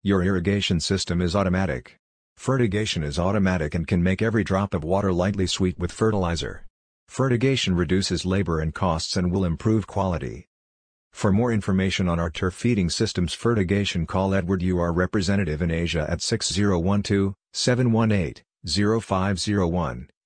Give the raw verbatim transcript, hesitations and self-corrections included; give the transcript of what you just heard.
Your irrigation system is automatic. Fertigation is automatic and can make every drop of water lightly sweet with fertilizer. Fertigation reduces labor and costs and will improve quality. For more information on our turf feeding systems fertigation, call Edward Yew, our representative in Asia, at six zero one two, seven one eight, zero five zero one.